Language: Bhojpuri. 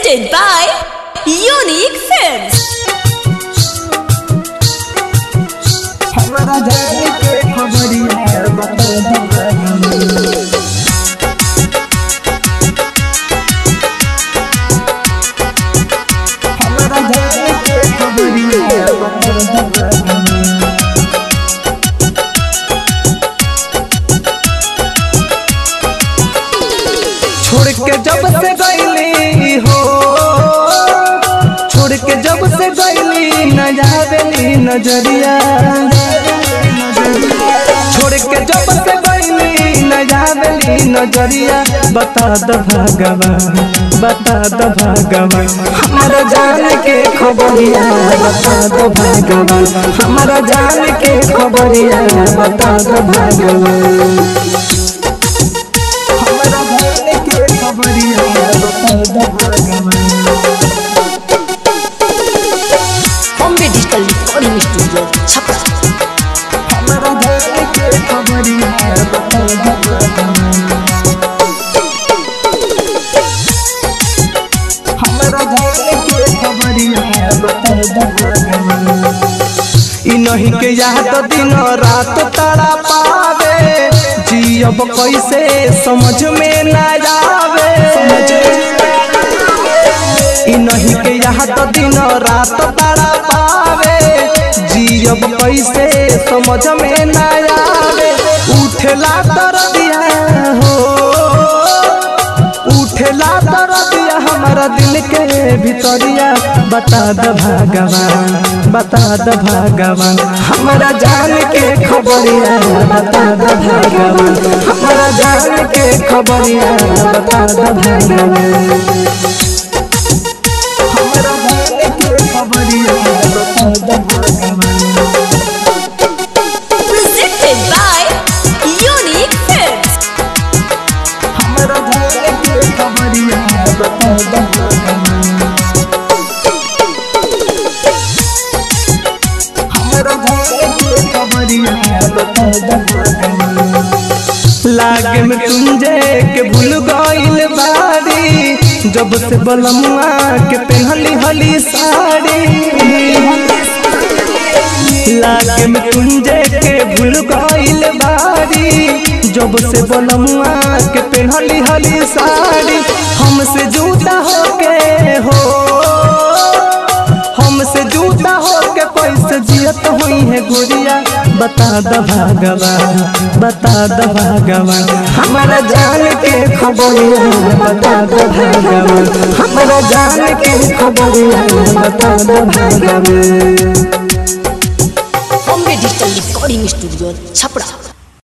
Presented by Unique Films. हमारा जाने के खबरिया बता हमारा जाने के खबरिया बता छोड़ के जब से गईली हो, छोड़ के जब से गईली न जावेली नजरिया, छोड़ के जब से गईली न जावेली नजरिया। बता दो भगवान, बता दो भगवान हमारा जान के खबरिया, बता दो भगवान हमारा जान के खबरिया, बता दो भगवान हमारा जान के खबरिया, बता दो भगवान। Bombay Digital Recording Studio, Chhapra. हमारा जान के खबरिया, बता दो भगवान हमारा जान के खबरिया, बता दो भगवान। इ नहीं के याद दिन रात तारा पावे, जियब कैसे समझ में न आवे। इ नहीं के याद दिन रात तारा पावे, जियब कैसे समझ में न आवे। उठला दर्दिया हो, उठला दर्दिया हमारा दिल के भितरिया। बता दो भगवान, बता दो भगवान हमारा जान के खबरिया, बता दो भगवान हमारा जान के खबरिया, बता दो भगवान हमारा जान के खबरिया, बता दो भगवान। Presented by Unique Films. हमारा जान के खबरिया, बता दो भगवान हमारा जान के खबरिया, बता दो भगवान। लागे में तुंजे के भूल गइल बारी, जब से बलमुआ के पहनली हली साड़ी। लागे में तुंजे के भूल गइल बारी, जब से बलमुआ के पहनली हली साड़ी। हमसे जूता होके हो, हमसे जूता होके कैसे जियत हुई है गुड़िया। बता दो भगवान, बता दो भगवान हमारा जान के खबरिया, बता दो भगवान हमारा जान के खबरिया, बता दो भगवान। Bombay Digital Recording Studio, Chhapra.